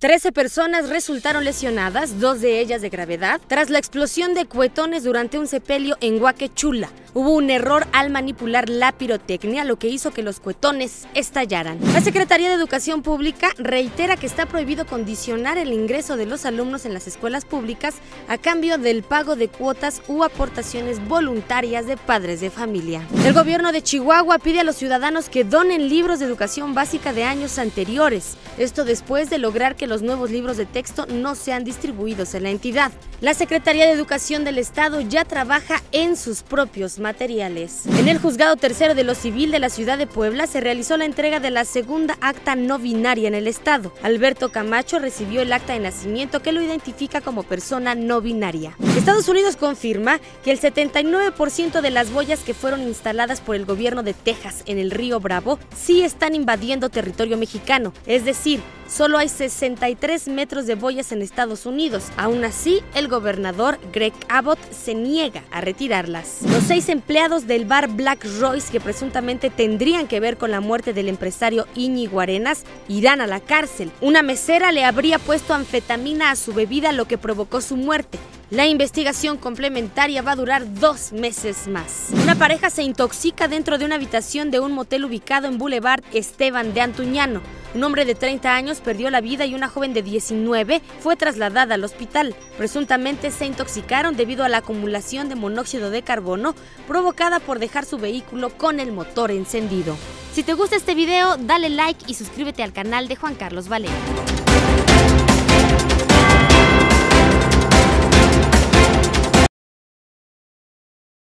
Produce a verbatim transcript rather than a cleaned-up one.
trece personas resultaron lesionadas, dos de ellas de gravedad, tras la explosión de cuetones durante un sepelio en Huaquechula. Hubo un error al manipular la pirotecnia, lo que hizo que los cuetones estallaran. La Secretaría de Educación Pública reitera que está prohibido condicionar el ingreso de los alumnos en las escuelas públicas a cambio del pago de cuotas u aportaciones voluntarias de padres de familia. El gobierno de Chihuahua pide a los ciudadanos que donen libros de educación básica de años anteriores, esto después de lograr que los nuevos libros de texto no sean distribuidos en la entidad. La Secretaría de Educación del Estado ya trabaja en sus propios materiales. En el Juzgado Tercero de lo Civil de la ciudad de Puebla se realizó la entrega de la segunda acta no binaria en el estado. Alberto Camacho recibió el acta de nacimiento que lo identifica como persona no binaria. Estados Unidos confirma que el setenta y nueve por ciento de las boyas que fueron instaladas por el gobierno de Texas en el río Bravo sí están invadiendo territorio mexicano, es decir, solo hay sesenta y tres metros de boyas en Estados Unidos. Aún así, el gobernador Greg Abbott se niega a retirarlas. Los seis empleados del bar Black Royce que presuntamente tendrían que ver con la muerte del empresario Íñigo Arenas irán a la cárcel. Una mesera le habría puesto anfetamina a su bebida, lo que provocó su muerte. La investigación complementaria va a durar dos meses más. Una pareja se intoxica dentro de una habitación de un motel ubicado en Boulevard Esteban de Antuñano. Un hombre de treinta años perdió la vida y una joven de diecinueve fue trasladada al hospital. Presuntamente se intoxicaron debido a la acumulación de monóxido de carbono provocada por dejar su vehículo con el motor encendido. Si te gusta este video, dale like y suscríbete al canal de Juan Carlos Valera.